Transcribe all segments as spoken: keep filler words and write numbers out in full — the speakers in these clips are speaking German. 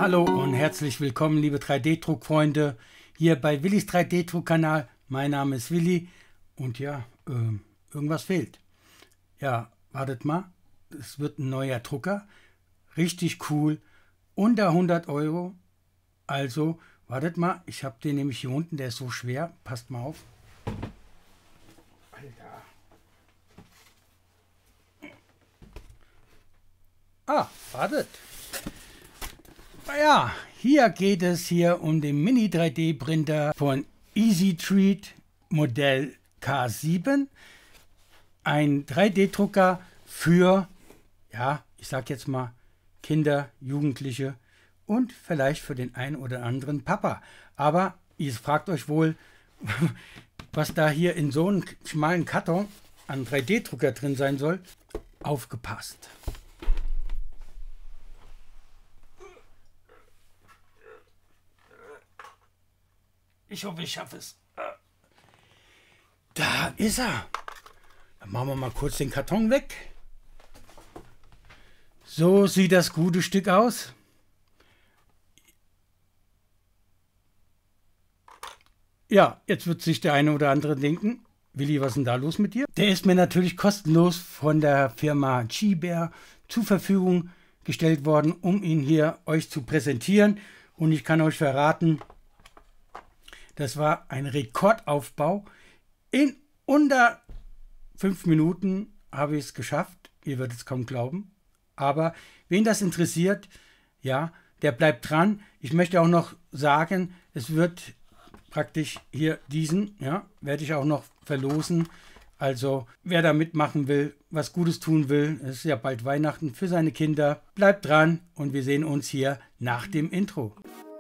Hallo und herzlich willkommen, liebe drei D-Druck-Freunde, hier bei Willis drei D-Druck-Kanal. Mein Name ist Willi und ja, äh, irgendwas fehlt. Ja, wartet mal, es wird ein neuer Drucker, richtig cool, unter hundert Euro. Also, wartet mal, ich habe den nämlich hier unten, der ist so schwer, passt mal auf. Alter. Ah, wartet. Ja, hier geht es hier um den Mini drei D Printer von EasyTreat Modell K sieben. Ein drei D Drucker für, ja, ich sag jetzt mal Kinder, Jugendliche und vielleicht für den einen oder anderen Papa. Aber ihr fragt euch wohl, was da hier in so einem schmalen Karton an drei D Drucker drin sein soll. Aufgepasst! Ich hoffe, ich schaffe es. Da ist er. Dann machen wir mal kurz den Karton weg. So sieht das gute Stück aus. Ja, jetzt wird sich der eine oder andere denken, Willi, was ist denn da los mit dir? Der ist mir natürlich kostenlos von der Firma G-Bear zur Verfügung gestellt worden, um ihn hier euch zu präsentieren. Und ich kann euch verraten, das war ein Rekordaufbau. In unter fünf Minuten habe ich es geschafft. Ihr werdet es kaum glauben. Aber wen das interessiert, ja, der bleibt dran. Ich möchte auch noch sagen, es wird praktisch hier diesen, ja, werde ich auch noch verlosen. Also wer da mitmachen will, was Gutes tun will, es ist ja bald Weihnachten für seine Kinder, bleibt dran und wir sehen uns hier nach dem Intro.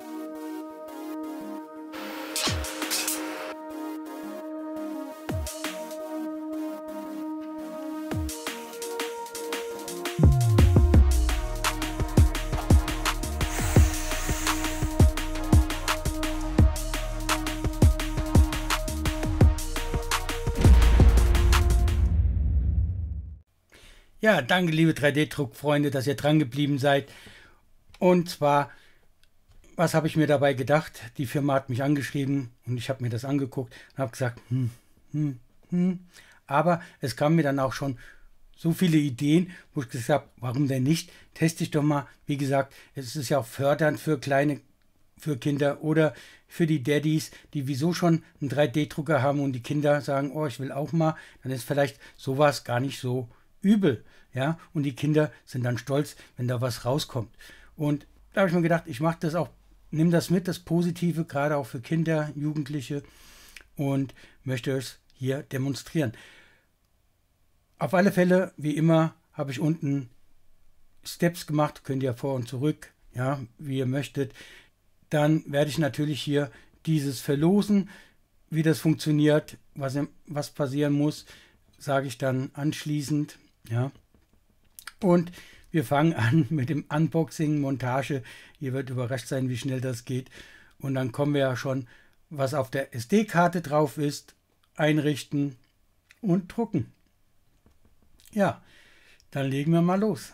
Ja, danke liebe drei D Druck-Freunde, dass ihr dran geblieben seid. Und zwar, was habe ich mir dabei gedacht? Die Firma hat mich angeschrieben und ich habe mir das angeguckt und habe gesagt, hm, hm, hm. Aber es kamen mir dann auch schon so viele Ideen, wo ich gesagt habe, warum denn nicht? Teste ich doch mal. Wie gesagt, es ist ja auch fördernd für kleine, für Kinder oder für die Daddys, die wieso schon einen drei D Drucker haben und die Kinder sagen, oh, ich will auch mal. Dann ist vielleicht sowas gar nicht so übel, ja, und die Kinder sind dann stolz, wenn da was rauskommt. Und da habe ich mir gedacht, ich mache das auch, nehme das mit, das Positive, gerade auch für Kinder, Jugendliche und möchte es hier demonstrieren. Auf alle Fälle, wie immer, habe ich unten Steps gemacht, könnt ihr vor und zurück, ja, wie ihr möchtet. Dann werde ich natürlich hier dieses verlosen, wie das funktioniert, was, was passieren muss, sage ich dann anschließend. Ja, und wir fangen an mit dem Unboxing, Montage. Ihr werdet überrascht sein, wie schnell das geht. Und dann kommen wir ja schon, was auf der S D-Karte drauf ist, einrichten und drucken. Ja, dann legen wir mal los.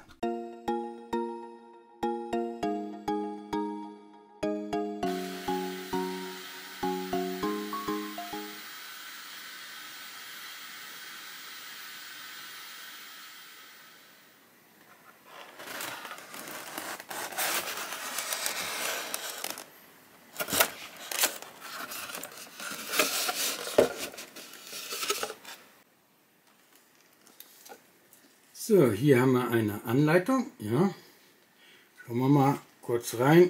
So, hier haben wir eine Anleitung. Ja, schauen wir mal kurz rein.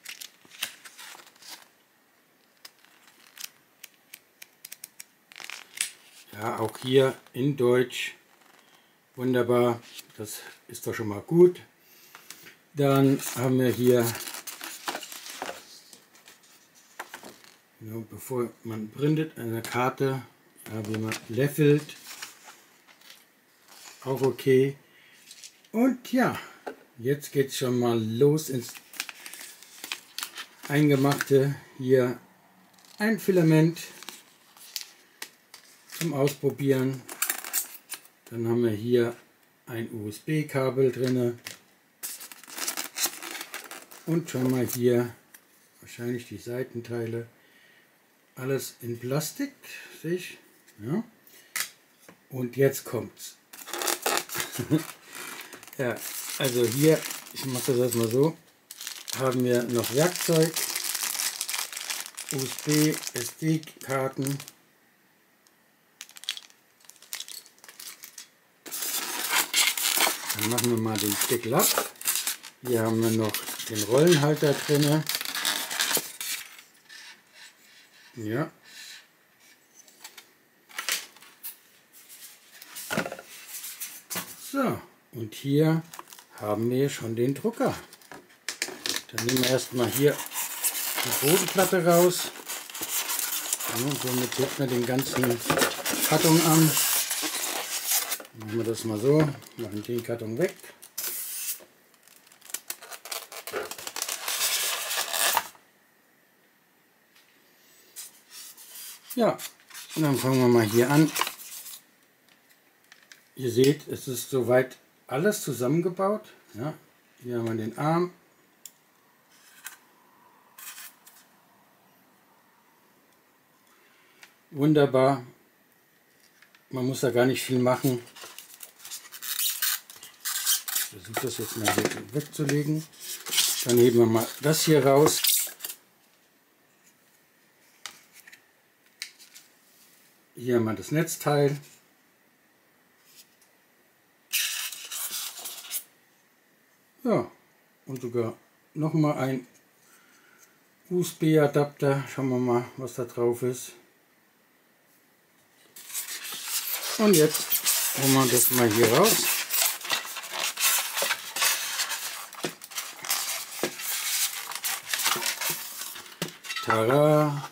Ja, auch hier in Deutsch. Wunderbar, das ist doch schon mal gut. Dann haben wir hier, ja, bevor man printet, eine Karte, ja, wie man löffelt. Auch okay. Und ja, jetzt geht es schon mal los ins Eingemachte. Hier ein Filament zum Ausprobieren. Dann haben wir hier ein U S B-Kabel drin. Und schon mal hier wahrscheinlich die Seitenteile. Alles in Plastik, sehe ich. Ja. Und jetzt kommt's. Ja, also hier, ich mache das erstmal so, haben wir noch Werkzeug, U S B, S D-Karten. Dann machen wir mal den Deckel ab. Hier haben wir noch den Rollenhalter drin. Ja. So, und hier haben wir schon den Drucker. Dann nehmen wir erstmal hier die Bodenplatte raus. Und somit hebt man den ganzen Karton an. Machen wir das mal so, machen den Karton weg. Ja, und dann fangen wir mal hier an. Ihr seht, es ist soweit alles zusammengebaut. Ja, hier haben wir den Arm. Wunderbar. Man muss da gar nicht viel machen. Ich versuche das jetzt mal hier wegzulegen. Dann heben wir mal das hier raus. Hier haben wir das Netzteil. Ja, und sogar noch mal ein U S B-Adapter. Schauen wir mal, was da drauf ist. Und jetzt holen wir das mal hier raus. Tada!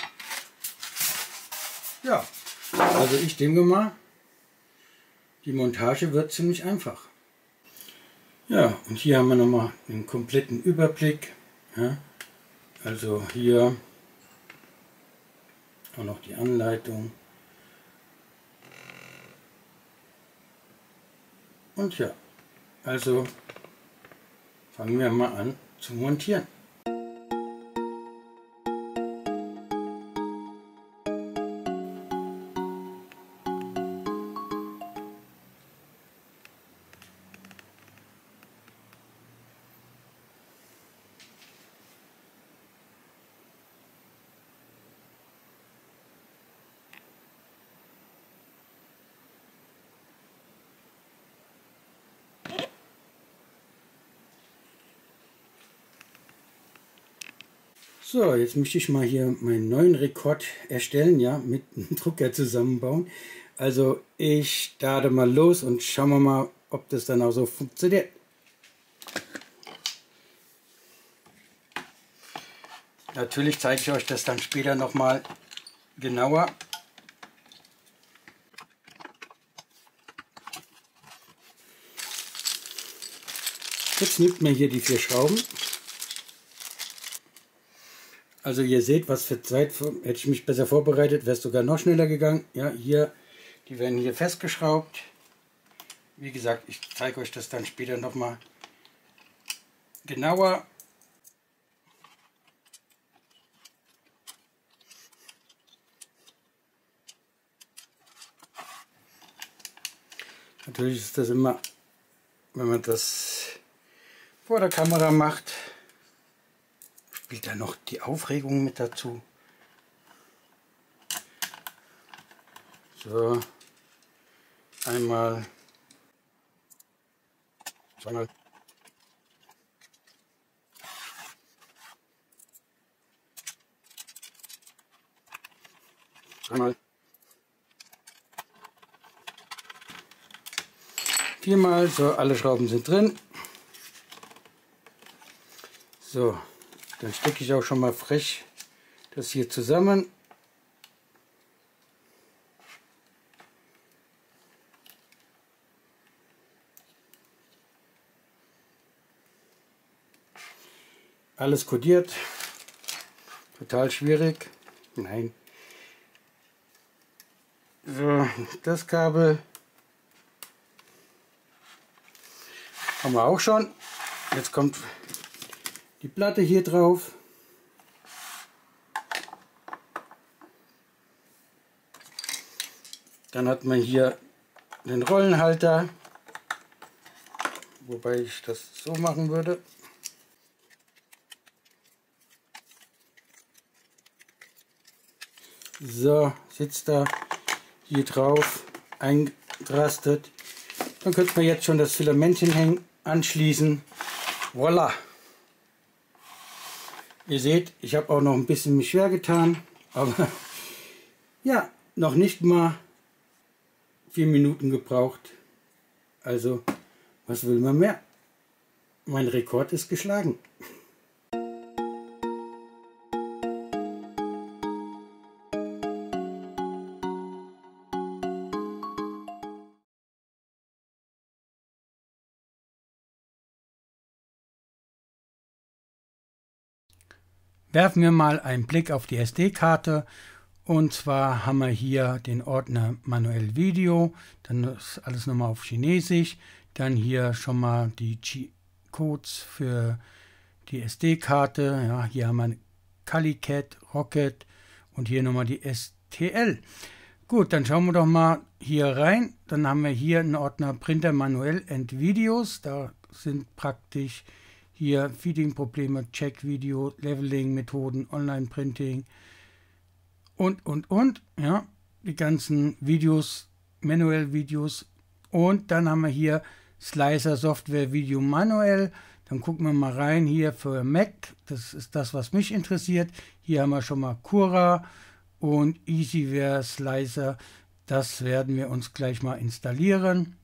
Ja, also ich denke mal, die Montage wird ziemlich einfach. Ja, und hier haben wir nochmal einen kompletten Überblick. Ja, also hier auch noch die Anleitung. Und ja, also fangen wir mal an zu montieren. So, jetzt möchte ich mal hier meinen neuen Rekord erstellen, ja, mit einem Drucker zusammenbauen. Also ich starte mal los und schauen wir mal, ob das dann auch so funktioniert. Natürlich zeige ich euch das dann später noch mal genauer. Jetzt nimmt man hier die vier Schrauben. Also ihr seht, was für Zeit, hätte ich mich besser vorbereitet, wäre es sogar noch schneller gegangen. Ja, hier, die werden hier festgeschraubt. Wie gesagt, ich zeige euch das dann später noch mal genauer. Natürlich ist das immer, wenn man das vor der Kamera macht, spielt da noch die Aufregung mit dazu. So, einmal, zweimal, dreimal, viermal, so, alle Schrauben sind drin. So, dann stecke ich auch schon mal frech das hier zusammen. Alles kodiert. Total schwierig. Nein. So, das Kabel haben wir auch schon. Jetzt kommt die Platte hier drauf. Dann hat man hier den Rollenhalter, wobei ich das so machen würde. So, sitzt da hier drauf, eingerastet. Dann könnte man jetzt schon das Filamentchen hängen, anschließen. Voila! Ihr seht, ich habe auch noch ein bisschen mich schwer getan, aber ja, noch nicht mal vier Minuten gebraucht. Also, was will man mehr? Mein Rekord ist geschlagen. Werfen wir mal einen Blick auf die S D-Karte. Und zwar haben wir hier den Ordner Manuell Video, dann ist alles nochmal auf Chinesisch, dann hier schon mal die G-Codes für die S D-Karte, ja, hier haben wir Calicat, Rocket und hier nochmal die S T L. Gut, dann schauen wir doch mal hier rein, dann haben wir hier einen Ordner Printer Manuell and Videos, da sind praktisch hier Feeding-Probleme, Check-Video, Leveling-Methoden, Online-Printing und, und, und. Ja, die ganzen Videos, Manual-Videos. Und dann haben wir hier Slicer-Software Video manuell. Dann gucken wir mal rein hier für Mac. Das ist das, was mich interessiert. Hier haben wir schon mal Cura und EasyWare Slicer. Das werden wir uns gleich mal installieren.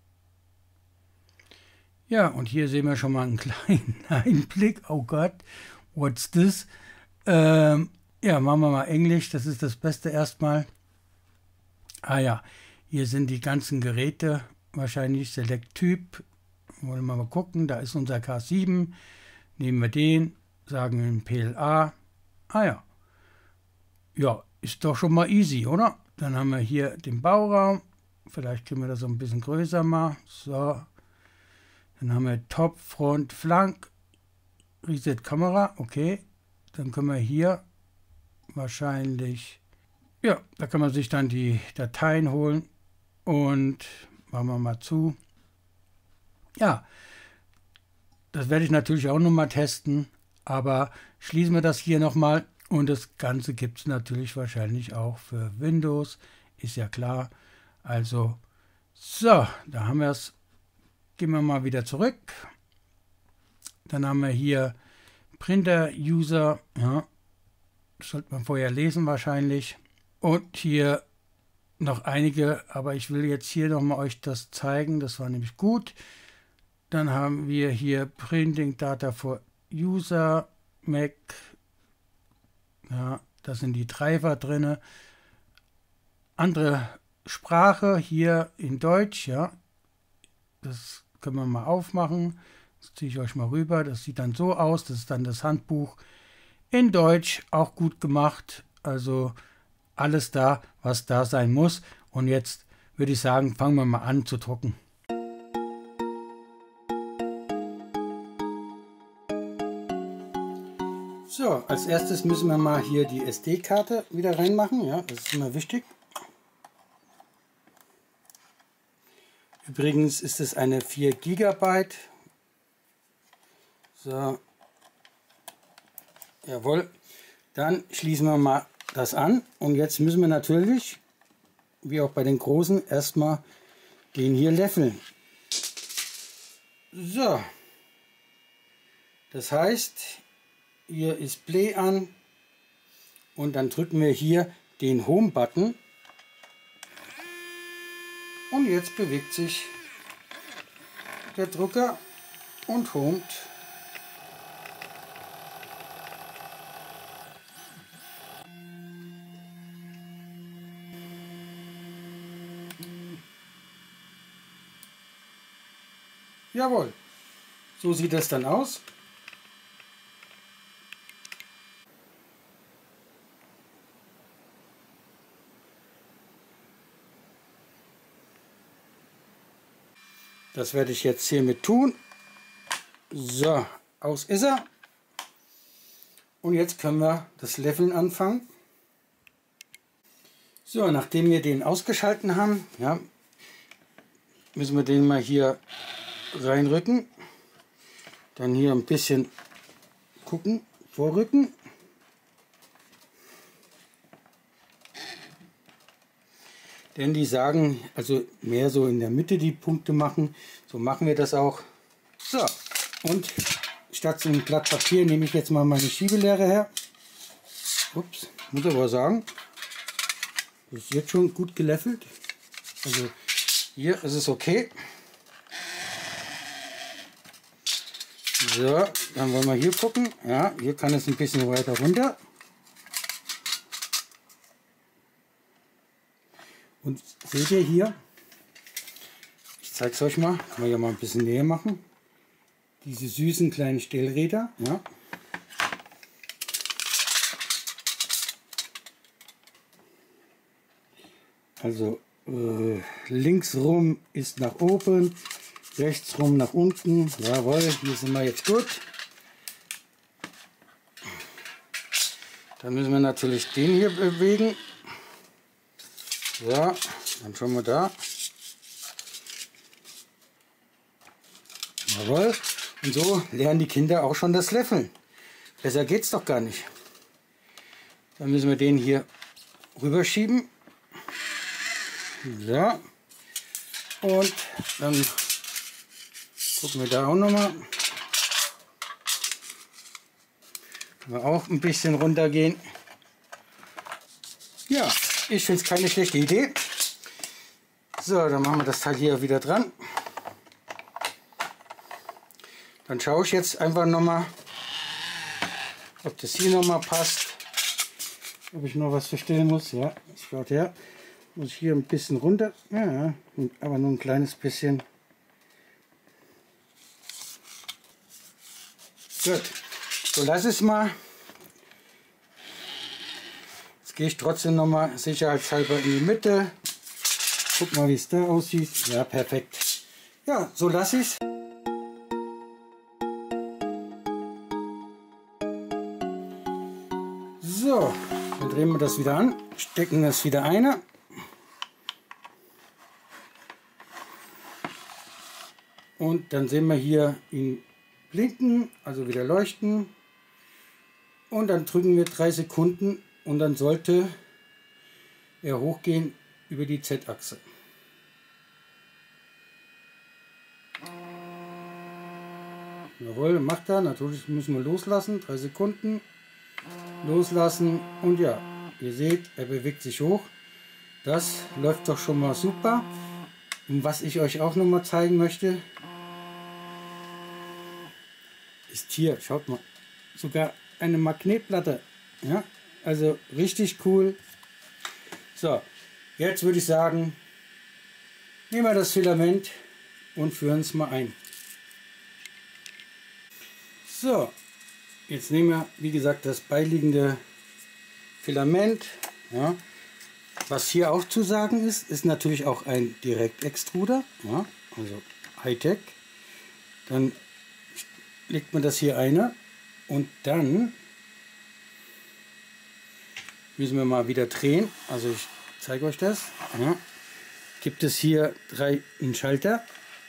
Ja, und hier sehen wir schon mal einen kleinen Einblick. Oh Gott, what's this? Ähm, ja, machen wir mal Englisch, das ist das Beste erstmal. Ah ja, hier sind die ganzen Geräte, wahrscheinlich Select Typ. Wollen wir mal gucken, da ist unser K sieben. Nehmen wir den, sagen wir P L A. Ah ja, ja, ist doch schon mal easy, oder? Dann haben wir hier den Bauraum. Vielleicht können wir das so ein bisschen größer mal. So. Dann haben wir Top, Front, Flank, Reset Kamera, okay. Dann können wir hier wahrscheinlich, ja, da kann man sich dann die Dateien holen und machen wir mal zu. Ja, das werde ich natürlich auch nochmal testen, aber schließen wir das hier nochmal und das Ganze gibt es natürlich wahrscheinlich auch für Windows, ist ja klar. Also, so, da haben wir es. Gehen wir mal wieder zurück. Dann haben wir hier Printer-User. Ja, das sollte man vorher lesen wahrscheinlich. Und hier noch einige, aber ich will jetzt hier nochmal euch das zeigen. Das war nämlich gut. Dann haben wir hier Printing Data for User, Mac. Ja, da sind die Treiber drin. Andere Sprache hier in Deutsch, ja. Das können wir mal aufmachen. Das ziehe ich euch mal rüber. Das sieht dann so aus. Das ist dann das Handbuch in Deutsch. Auch gut gemacht. Also alles da, was da sein muss. Und jetzt würde ich sagen, fangen wir mal an zu drucken. So, als erstes müssen wir mal hier die S D-Karte wieder reinmachen. Ja, das ist immer wichtig. Übrigens ist es eine vier Gigabyte. So. Jawohl. Dann schließen wir mal das an. Und jetzt müssen wir natürlich, wie auch bei den großen, erstmal den hier löffeln. So. Das heißt, hier ist Play an. Und dann drücken wir hier den Home-Button. Und jetzt bewegt sich der Drucker und homt. Jawohl, so sieht das dann aus. Das werde ich jetzt hiermit tun. So, aus ist er. Und jetzt können wir das Leveln anfangen. So, nachdem wir den ausgeschalten haben, ja, müssen wir den mal hier reinrücken. Dann hier ein bisschen gucken, vorrücken. Denn die sagen, also mehr so in der Mitte die Punkte machen. So machen wir das auch. So, und statt so ein Blatt Papier nehme ich jetzt mal meine Schiebelehre her. Ups, muss aber sagen, das ist jetzt schon gut geleffelt. Also hier ist es okay. So, dann wollen wir hier gucken. Ja, hier kann es ein bisschen weiter runter. Und seht ihr hier, ich zeige es euch mal, kann man ja mal ein bisschen näher machen, diese süßen kleinen Stellräder, ja. Also äh, links rum ist nach oben, rechts rum nach unten, jawohl, hier sind wir jetzt gut. Dann müssen wir natürlich den hier bewegen. So, dann schauen wir da. Jawohl. Und so lernen die Kinder auch schon das Leveln. Besser geht's doch gar nicht. Dann müssen wir den hier rüberschieben. So. Und dann gucken wir da auch nochmal. Können wir auch ein bisschen runtergehen. Ja. Ich finde es keine schlechte Idee. So, dann machen wir das Teil hier wieder dran. Dann schaue ich jetzt einfach nochmal, ob das hier nochmal passt. Ob ich noch was verstellen muss. Ja, schaut her. Muss ich hier ein bisschen runter. Ja, aber nur ein kleines bisschen. Gut. So, lass es mal. Jetzt gehe ich trotzdem noch mal sicherheitshalber in die Mitte. Guck mal, wie es da aussieht. Ja, perfekt. Ja, so lasse ich es. So, dann drehen wir das wieder an, stecken das wieder ein. Und dann sehen wir hier ihn blinken, also wieder leuchten. Und dann drücken wir drei Sekunden. Und dann sollte er hochgehen über die Z-Achse. Jawohl, macht er. Natürlich müssen wir loslassen. Drei Sekunden. Loslassen. Und ja, ihr seht, er bewegt sich hoch. Das läuft doch schon mal super. Und was ich euch auch noch mal zeigen möchte, ist hier, schaut mal, sogar eine Magnetplatte. Ja. Also richtig cool. So, jetzt würde ich sagen, nehmen wir das Filament und führen es mal ein. So, jetzt nehmen wir, wie gesagt, das beiliegende Filament. Ja. Was hier auch zu sagen ist, ist natürlich auch ein Direktextruder. Ja, also Hightech. Dann legt man das hier ein und dann müssen wir mal wieder drehen. Also ich zeige euch das. Ja. Gibt es hier drei einen Schalter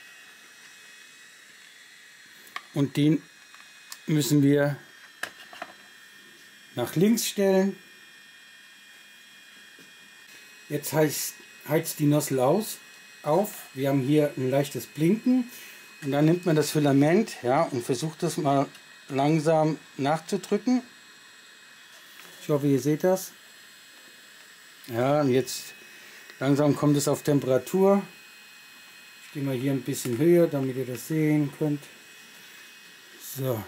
und den müssen wir nach links stellen. Jetzt heizt, heizt die Nozzle aus, auf. Wir haben hier ein leichtes Blinken und dann nimmt man das Filament, ja, und versucht das mal langsam nachzudrücken. Ich hoffe, ihr seht das. Ja, und jetzt langsam kommt es auf Temperatur. Ich gehe mal hier ein bisschen höher, damit ihr das sehen könnt. So.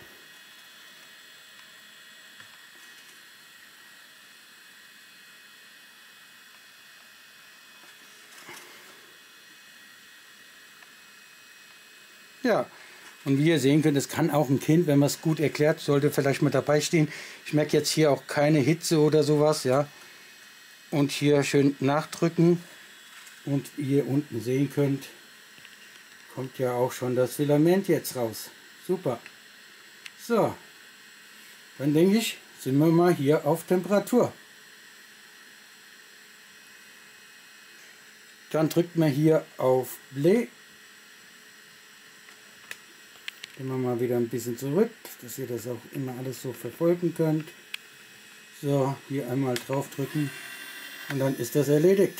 Ja, und wie ihr sehen könnt, es kann auch ein Kind, wenn man es gut erklärt, sollte vielleicht mal dabei stehen. Ich merke jetzt hier auch keine Hitze oder sowas, ja. Und hier schön nachdrücken. Und wie ihr unten sehen könnt, kommt ja auch schon das Filament jetzt raus. Super. So, dann denke ich, sind wir mal hier auf Temperatur. Dann drückt man hier auf Play. Gehen wir mal wieder ein bisschen zurück, dass ihr das auch immer alles so verfolgen könnt. So, hier einmal drauf drücken und dann ist das erledigt.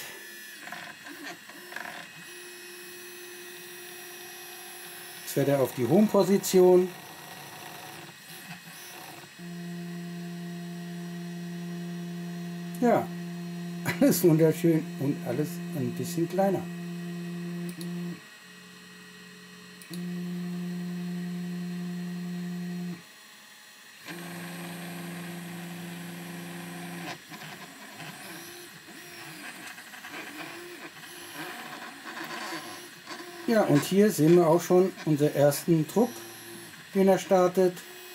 Jetzt fährt er auf die Home-Position. Ja, alles wunderschön und alles ein bisschen kleiner. Ja, und hier sehen wir auch schon unseren ersten Druck, den er startet.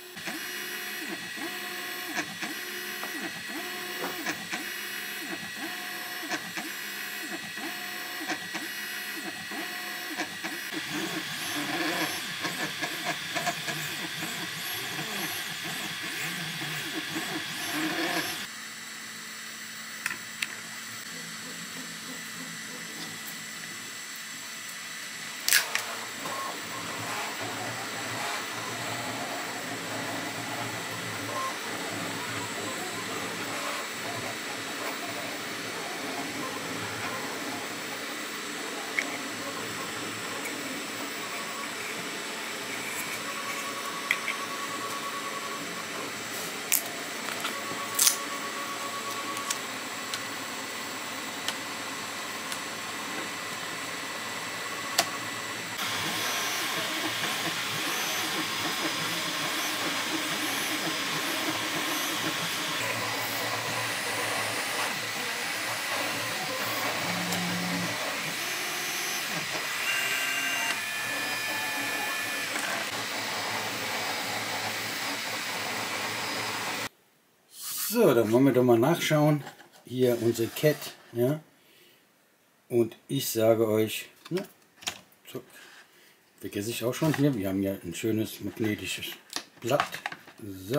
So, dann wollen wir doch mal nachschauen. Hier unsere Cat, ja. Und ich sage euch, ne, so, vergesse ich auch schon hier, wir haben ja ein schönes magnetisches Blatt. So,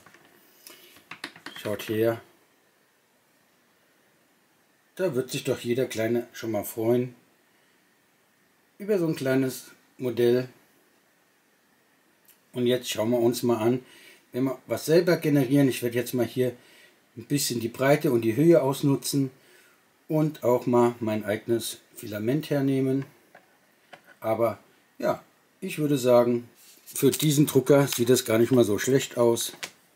schaut her. Da wird sich doch jeder Kleine schon mal freuen über so ein kleines Modell. Und jetzt schauen wir uns mal an, wenn wir was selber generieren. Ich werde jetzt mal hier ein bisschen die Breite und die Höhe ausnutzen und auch mal mein eigenes Filament hernehmen. Aber ja, ich würde sagen, für diesen Drucker sieht das gar nicht mal so schlecht aus.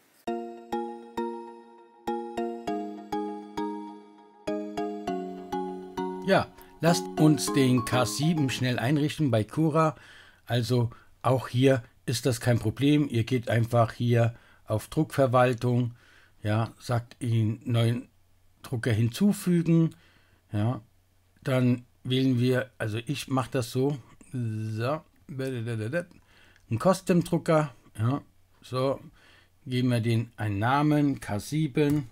Ja, lasst uns den K sieben schnell einrichten bei Cura. Also auch hier ist das kein Problem. Ihr geht einfach hier auf Druckverwaltung, ja, sagt ihn neuen Drucker hinzufügen, ja, dann wählen wir, also ich mache das so, so, ein Custom-Drucker, ja, so, geben wir den einen Namen, K sieben,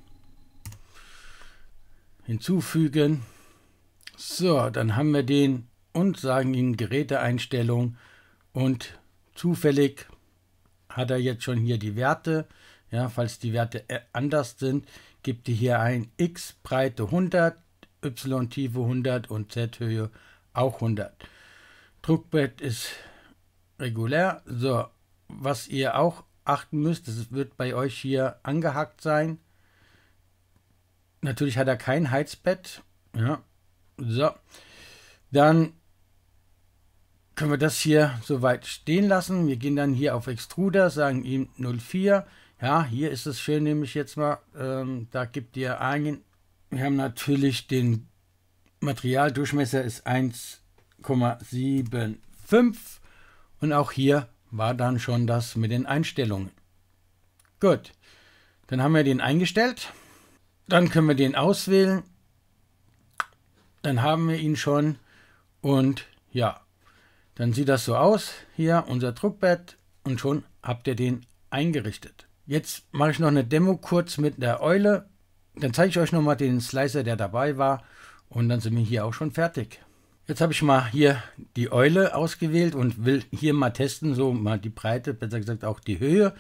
hinzufügen, so, dann haben wir den und sagen ihm Geräteeinstellung und zufällig hat er jetzt schon hier die Werte. Ja, falls die Werte anders sind, gibt ihr hier ein X Breite hundert, Y Tiefe hundert und Z Höhe auch hundert. Druckbett ist regulär. So, was ihr auch achten müsst, das wird bei euch hier angehakt sein. Natürlich hat er kein Heizbett. Ja, so, dann können wir das hier soweit stehen lassen. Wir gehen dann hier auf Extruder, sagen ihm null vier. Ja, hier ist es schön, nehme ich jetzt mal, ähm, da gibt ihr ein, wir haben natürlich den Materialdurchmesser ist eins Komma fünfundsiebzig und auch hier war dann schon das mit den Einstellungen. Gut, dann haben wir den eingestellt, dann können wir den auswählen, dann haben wir ihn schon und ja, dann sieht das so aus, hier unser Druckbett und schon habt ihr den eingerichtet. Jetzt mache ich noch eine Demo kurz mit der Eule. Dann zeige ich euch nochmal den Slicer, der dabei war. Und dann sind wir hier auch schon fertig. Jetzt habe ich mal hier die Eule ausgewählt und will hier mal testen, so mal die Breite, besser gesagt auch die Höhe.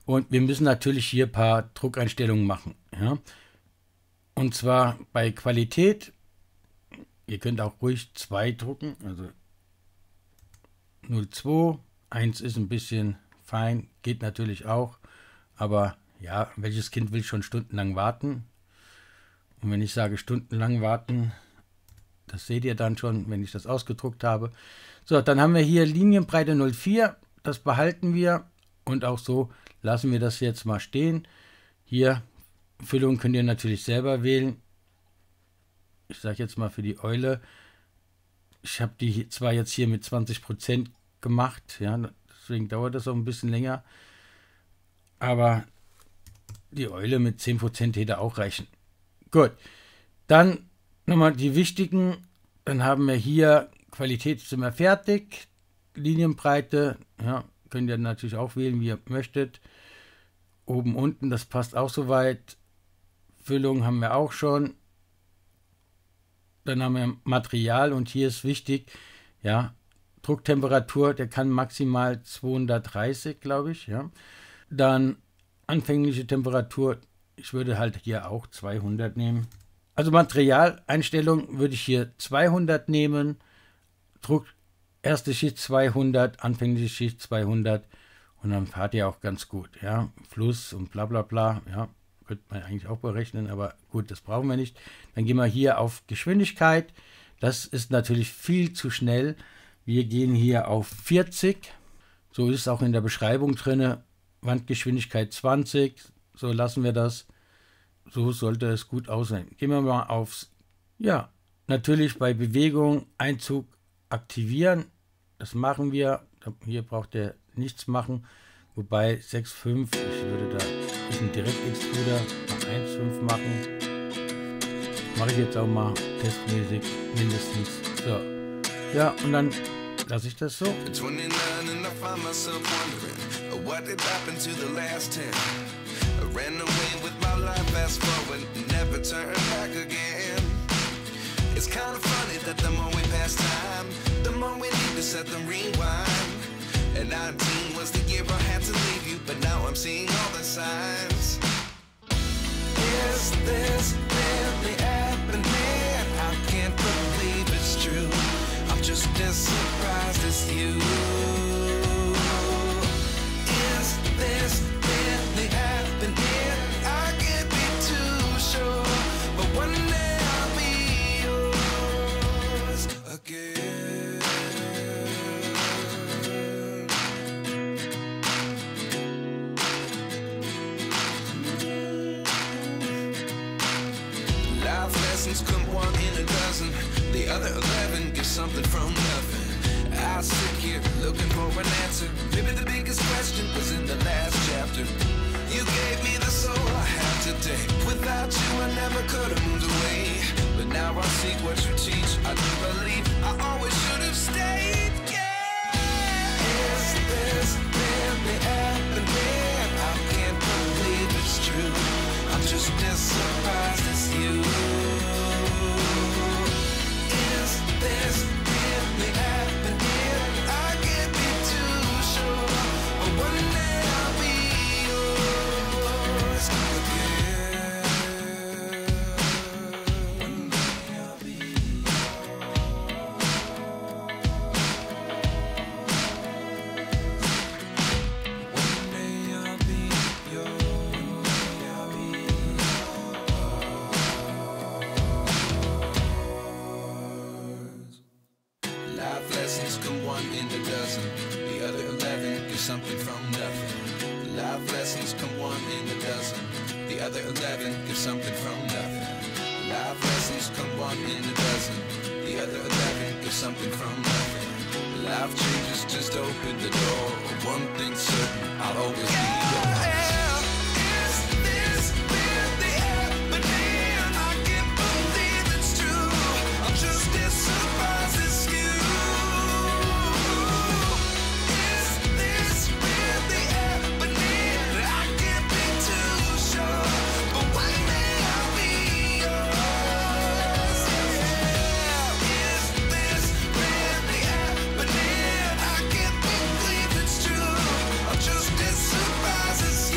Und wir müssen natürlich hier ein paar Druckeinstellungen machen. Ja? Und zwar bei Qualität, ihr könnt auch ruhig zwei drucken, also null Komma zwei, eins ist ein bisschen fein, geht natürlich auch, aber ja, welches Kind will schon stundenlang warten? Und wenn ich sage stundenlang warten, das seht ihr dann schon, wenn ich das ausgedruckt habe. So, dann haben wir hier Linienbreite null Komma vier, das behalten wir und auch so lassen wir das jetzt mal stehen. Hier, Füllung könnt ihr natürlich selber wählen. Ich sage jetzt mal für die Eule, ich habe die zwar jetzt hier mit zwanzig Prozent gemacht, ja, deswegen dauert das auch ein bisschen länger, aber die Eule mit zehn Prozent hätte auch reichen. Gut, dann nochmal die wichtigen, dann haben wir hier Qualität ist immer fertig, Linienbreite, ja, könnt ihr natürlich auch wählen, wie ihr möchtet. Oben, unten, das passt auch soweit. Füllung haben wir auch schon. Dann haben wir Material und hier ist wichtig, ja, Drucktemperatur, der kann maximal zweihundertdreißig, glaube ich, ja. Dann anfängliche Temperatur, ich würde halt hier auch zweihundert nehmen. Also Materialeinstellung würde ich hier zweihundert nehmen, Druck, erste Schicht zweihundert, anfängliche Schicht zweihundert und dann fahrt ihr auch ganz gut, ja, Fluss und bla bla bla, ja, könnte man eigentlich auch berechnen, aber gut, das brauchen wir nicht. Dann gehen wir hier auf Geschwindigkeit, das ist natürlich viel zu schnell, wir gehen hier auf vierzig, so ist es auch in der Beschreibung drin, Wandgeschwindigkeit zwanzig, so lassen wir das, so sollte es gut aussehen. Gehen wir mal aufs, ja, natürlich bei Bewegung, Einzug aktivieren, das machen wir, hier braucht ihr nichts machen, wobei sechs Komma fünf, ich würde da diesen Direct-Extruder nach eins Komma fünf machen, mache ich jetzt auch mal testmäßig mindestens, so, ja, und dann lasse ich das so. It's kind of funny that the more we pass time, the more we need to set them rewind. And nineteen was the year I had to leave you, but now I'm seeing all the signs. Is this really happening? I can't believe it's true. I'm just as surprised as you. Is this really happening? I can't be too sure, but one day again. Life lessons come one in a dozen, the other eleven get something from nothing. I sit here looking for an answer. Maybe the biggest question was in the last chapter. You gave me the soul I have today. Without you I never could have moved away. But now I see what you teach. I do believe I always should have stayed. Yeah. Is this really happening? I can't believe it's true. I'm just as surprised as you. Is this really happening? I can't be too sure. But one day I'll be yours again. One day I'll be One day I'll be yours. Life lessons come one in a dozen, the other eleven get something from nothing. Life lessons come one in a dozen, the other eleven get something from nothing. Life lessons come one in a dozen, the other eleven get something from nothing. Life changes just open the door. One thing's certain, I'll always be yours. Is this really happening? I can't believe it's true. I'm just as surprised as you. Is this really happening? I can't be too sure, but one day I'll be yours. Is this really happening? I can't believe it's true. I'm just as surprised as you.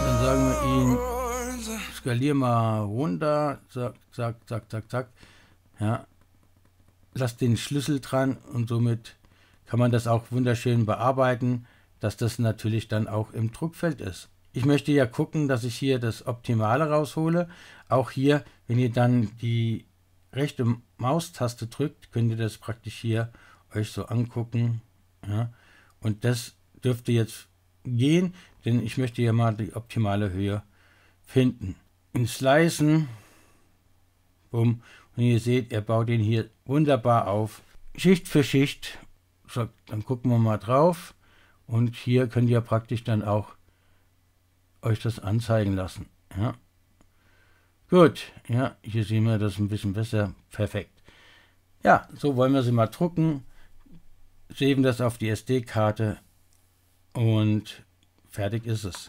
Dann sagen wir ihn, skalier mal runter, zack, zack, zack, zack, zack. Ja, lass den Schlüssel dran und somit kann man das auch wunderschön bearbeiten, dass das natürlich dann auch im Druckfeld ist. Ich möchte ja gucken, dass ich hier das Optimale raushole. Auch hier, wenn ihr dann die rechte Maustaste drückt, könnt ihr das praktisch hier euch so angucken. Ja, und das dürfte jetzt gehen, denn ich möchte ja mal die optimale Höhe finden. In Slicen, bumm, und ihr seht, er baut den hier wunderbar auf, Schicht für Schicht. So, dann gucken wir mal drauf und hier könnt ihr praktisch dann auch euch das anzeigen lassen. Ja. Gut, ja, hier sehen wir das ein bisschen besser, perfekt. Ja, so wollen wir sie mal drucken, saven das auf die S D-Karte und fertig ist es.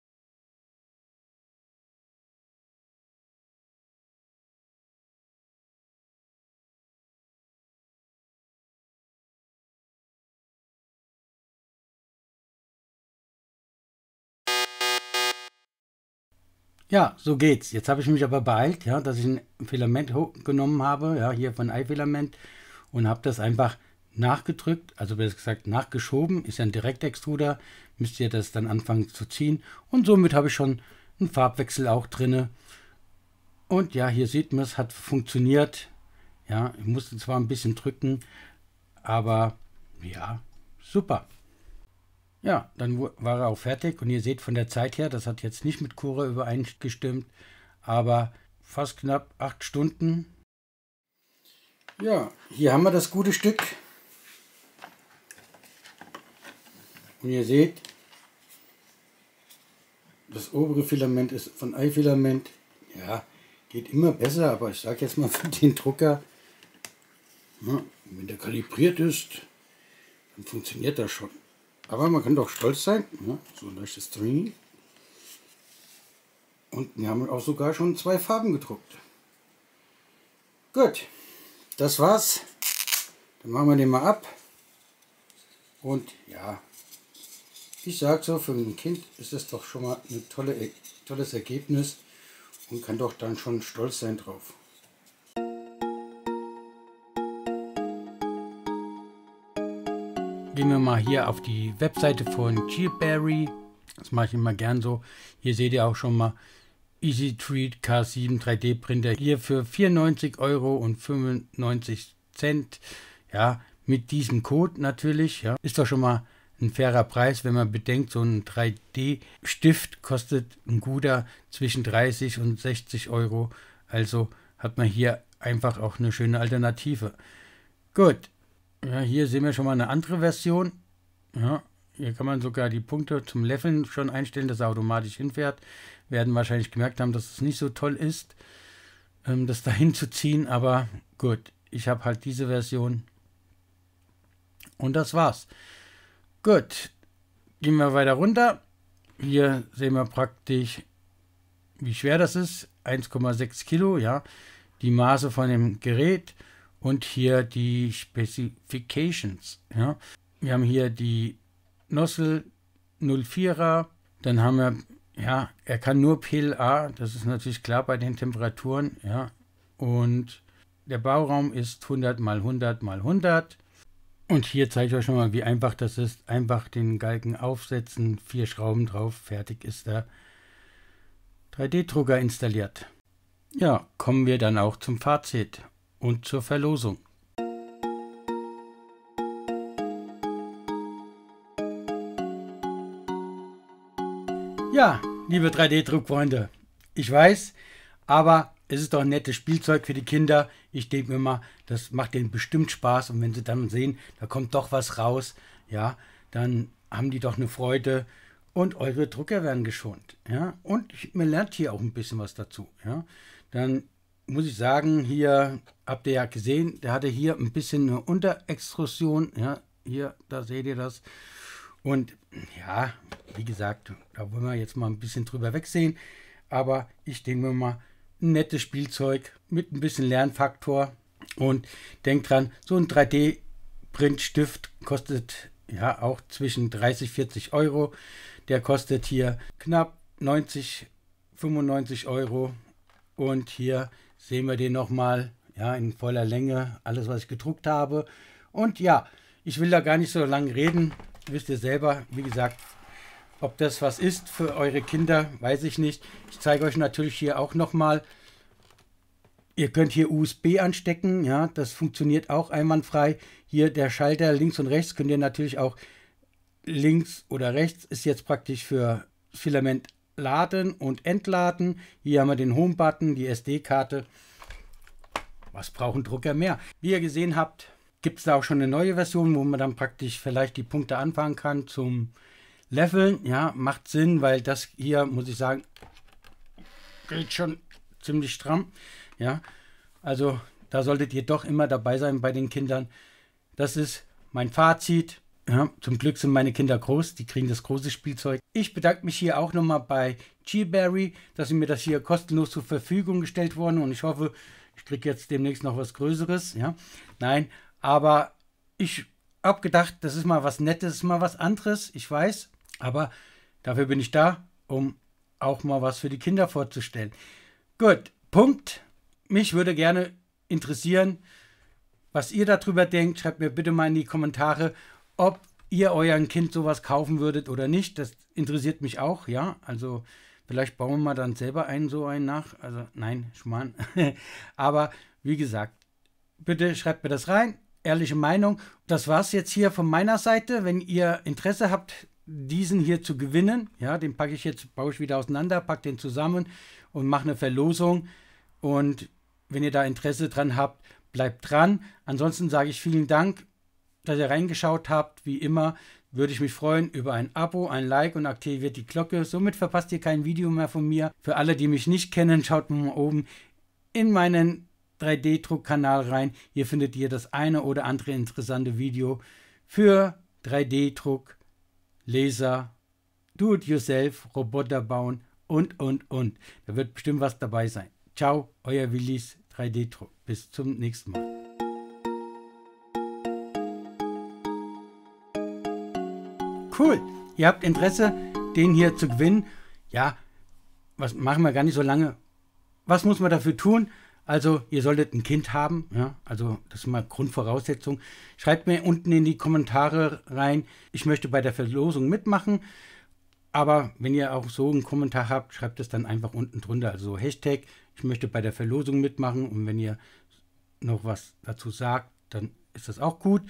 Ja, so geht's. Jetzt habe ich mich aber beeilt, ja, dass ich ein Filament genommen habe, ja, hier von iFilament, und habe das einfach nachgedrückt, also besser gesagt nachgeschoben, ist ja ein Direktextruder, müsst ihr das dann anfangen zu ziehen, und somit habe ich schon einen Farbwechsel auch drinne. Und ja, hier sieht man, es hat funktioniert. Ja, ich musste zwar ein bisschen drücken, aber ja, super. Ja, dann war er auch fertig und ihr seht von der Zeit her, das hat jetzt nicht mit Cura übereingestimmt, aber fast knapp acht Stunden. Ja, hier haben wir das gute Stück. Und ihr seht, das obere Filament ist von iFilament. Ja, geht immer besser, aber ich sage jetzt mal für den Drucker, ja, wenn der kalibriert ist, dann funktioniert das schon. Aber man kann doch stolz sein, ja, so ein leichtes String. Und wir haben auch sogar schon zwei Farben gedruckt. Gut, das war's. Dann machen wir den mal ab. Und ja, ich sage so, für ein Kind ist das doch schon mal ein tolle, tolles Ergebnis und kann doch dann schon stolz sein drauf. Gehen wir mal hier auf die Webseite von Geoberry. Das mache ich immer gern so. Hier seht ihr auch schon mal Easy Treat K sieben drei D Printer. Hier für vierundneunzig Euro und fünfundneunzig Cent. Ja, mit diesem Code natürlich. Ja, ist doch schon mal ein fairer Preis, wenn man bedenkt, so ein drei D Stift kostet ein guter zwischen dreißig und sechzig Euro. Also hat man hier einfach auch eine schöne Alternative. Gut. Ja, hier sehen wir schon mal eine andere Version. Ja, hier kann man sogar die Punkte zum Leveln schon einstellen, dass er automatisch hinfährt. Wir werden wahrscheinlich gemerkt haben, dass es nicht so toll ist, ähm, das dahin zu ziehen. Aber gut, ich habe halt diese Version. Und das war's. Gut, gehen wir weiter runter. Hier sehen wir praktisch, wie schwer das ist. eins Komma sechs Kilo, ja. Die Maße von dem Gerät. Und hier die Specifications. Ja. Wir haben hier die Nozzle null vierer. Dann haben wir, ja, er kann nur P L A. Das ist natürlich klar bei den Temperaturen. Ja. Und der Bauraum ist hundert mal hundert mal hundert. Und hier zeige ich euch schon mal, wie einfach das ist. Einfach den Galgen aufsetzen, vier Schrauben drauf, fertig ist der drei D Drucker installiert. Ja, kommen wir dann auch zum Fazit und zur Verlosung. Ja, liebe drei D Druckfreunde, ich weiß, aber es ist doch ein nettes Spielzeug für die Kinder. Ich denke mir mal, das macht denen bestimmt Spaß, und wenn sie dann sehen, da kommt doch was raus, ja, dann haben die doch eine Freude und eure Drucker werden geschont. Ja, und man lernt hier auch ein bisschen was dazu. Ja, dann muss ich sagen, hier habt ihr ja gesehen, der hatte hier ein bisschen eine Unterextrusion. Ja, hier, da seht ihr das. Und ja, wie gesagt, da wollen wir jetzt mal ein bisschen drüber wegsehen. Aber ich denke mir mal, ein nettes Spielzeug mit ein bisschen Lernfaktor. Und denkt dran, so ein drei D Printstift kostet ja auch zwischen dreißig und vierzig Euro. Der kostet hier knapp neunzig, fünfundneunzig Euro. Und hier sehen wir den nochmal, ja, in voller Länge, alles was ich gedruckt habe. Und ja, ich will da gar nicht so lange reden, wisst ihr selber, wie gesagt, ob das was ist für eure Kinder, weiß ich nicht. Ich zeige euch natürlich hier auch nochmal, ihr könnt hier U S B anstecken, ja, das funktioniert auch einwandfrei. Hier der Schalter links und rechts könnt ihr natürlich auch links oder rechts, ist jetzt praktisch für Filament laden und entladen. Hier haben wir den Home-Button, die S D-Karte. Was braucht ein Drucker mehr? Wie ihr gesehen habt, gibt es da auch schon eine neue Version, wo man dann praktisch vielleicht die Punkte anfangen kann zum Leveln. Ja, macht Sinn, weil das hier, muss ich sagen, geht schon ziemlich stramm. Ja, also da solltet ihr doch immer dabei sein bei den Kindern. Das ist mein Fazit. Ja, zum Glück sind meine Kinder groß, die kriegen das große Spielzeug. Ich bedanke mich hier auch nochmal bei G-Berry, dass sie mir das hier kostenlos zur Verfügung gestellt worden, und ich hoffe, ich kriege jetzt demnächst noch was Größeres. Ja, nein, aber ich habe gedacht, das ist mal was Nettes, mal was anderes, ich weiß, aber dafür bin ich da, um auch mal was für die Kinder vorzustellen. Gut, Punkt. Mich würde gerne interessieren, was ihr darüber denkt. Schreibt mir bitte mal in die Kommentare, ob ihr euren Kind sowas kaufen würdet oder nicht. Das interessiert mich auch, ja. Also vielleicht bauen wir mal dann selber einen so einen nach. Also nein, Schmarrn. Aber wie gesagt, bitte schreibt mir das rein. Ehrliche Meinung. Das war es jetzt hier von meiner Seite. Wenn ihr Interesse habt, diesen hier zu gewinnen, ja, den packe ich jetzt, baue ich wieder auseinander, packe den zusammen und mache eine Verlosung. Und wenn ihr da Interesse dran habt, bleibt dran. Ansonsten sage ich vielen Dank, dass ihr reingeschaut habt. Wie immer würde ich mich freuen über ein Abo, ein Like und aktiviert die Glocke. Somit verpasst ihr kein Video mehr von mir. Für alle, die mich nicht kennen, schaut mal oben in meinen drei D Druck-Kanal rein. Hier findet ihr das eine oder andere interessante Video für drei D Druck, Laser, Do-it-yourself, Roboter bauen und, und, und. Da wird bestimmt was dabei sein. Ciao, euer Willis drei D Druck. Bis zum nächsten Mal. Cool, ihr habt Interesse, den hier zu gewinnen. Ja, was machen wir gar nicht so lange. Was muss man dafür tun? Also, ihr solltet ein Kind haben. Ja, also, das ist mal Grundvoraussetzung. Schreibt mir unten in die Kommentare rein, ich möchte bei der Verlosung mitmachen. Aber wenn ihr auch so einen Kommentar habt, schreibt es dann einfach unten drunter. Also Hashtag, ich möchte bei der Verlosung mitmachen. Und wenn ihr noch was dazu sagt, dann ist das auch gut.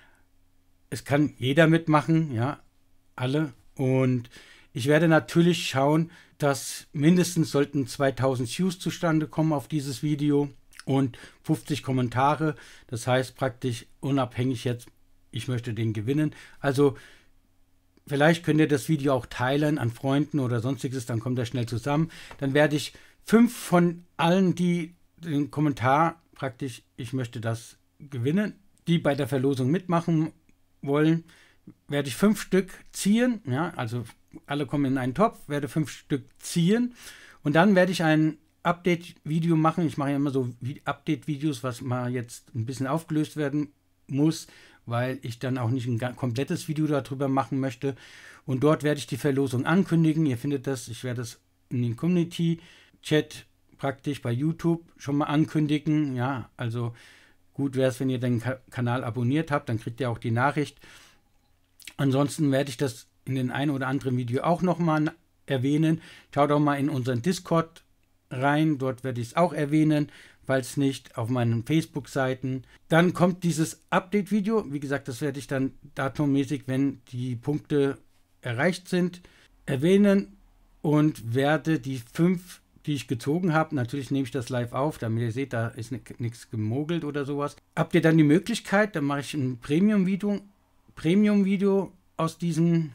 Es kann jeder mitmachen, ja, alle. Und ich werde natürlich schauen, dass mindestens sollten zweitausend Views zustande kommen auf dieses Video und fünfzig Kommentare. Das heißt praktisch unabhängig jetzt, ich möchte den gewinnen. Also vielleicht könnt ihr das Video auch teilen an Freunden oder sonstiges, dann kommt das schnell zusammen. Dann werde ich fünf von allen, die den Kommentar praktisch, ich möchte das gewinnen, die bei der Verlosung mitmachen wollen, werde ich fünf Stück ziehen. Ja, also alle kommen in einen Topf, werde fünf Stück ziehen und dann werde ich ein Update-Video machen. Ich mache ja immer so Update-Videos, was mal jetzt ein bisschen aufgelöst werden muss, weil ich dann auch nicht ein komplettes Video darüber machen möchte. Und dort werde ich die Verlosung ankündigen. Ihr findet das, ich werde es in den Community-Chat praktisch bei YouTube schon mal ankündigen. Ja, also gut wäre es, wenn ihr den Ka- Kanal abonniert habt, dann kriegt ihr auch die Nachricht. Ansonsten werde ich das in den einen oder anderen Video auch nochmal erwähnen. Schaut auch mal in unseren Discord rein, dort werde ich es auch erwähnen, falls nicht, auf meinen Facebook-Seiten. Dann kommt dieses Update-Video. Wie gesagt, das werde ich dann datummäßig, wenn die Punkte erreicht sind, erwähnen und werde die fünf, die ich gezogen habe, natürlich nehme ich das live auf, damit ihr seht, da ist nichts gemogelt oder sowas. Habt ihr dann die Möglichkeit, dann mache ich ein Premium-Video, Premium-Video aus diesem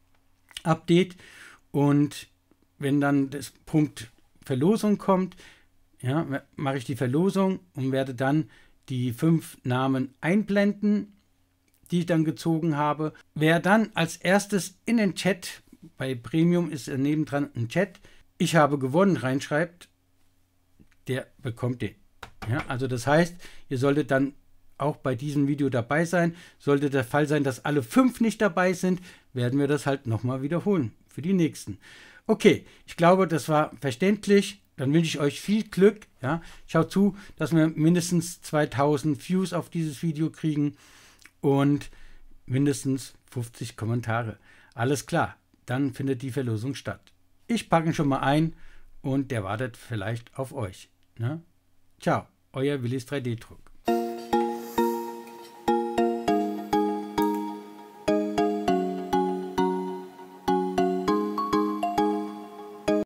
Update und wenn dann das Punkt Verlosung kommt, ja, mache ich die Verlosung und werde dann die fünf Namen einblenden, die ich dann gezogen habe. Wer dann als erstes in den Chat, bei Premium ist er nebendran ein Chat, ich habe gewonnen, reinschreibt, der bekommt den. Ja, also das heißt, ihr solltet dann auch bei diesem Video dabei sein. Sollte der Fall sein, dass alle fünf nicht dabei sind, werden wir das halt nochmal wiederholen für die nächsten. Okay, ich glaube, das war verständlich. Dann wünsche ich euch viel Glück. Ja? Schaut zu, dass wir mindestens zweitausend Views auf dieses Video kriegen und mindestens fünfzig Kommentare. Alles klar, dann findet die Verlosung statt. Ich packe ihn schon mal ein und der wartet vielleicht auf euch. Ne? Ciao, euer Willis drei D Druck.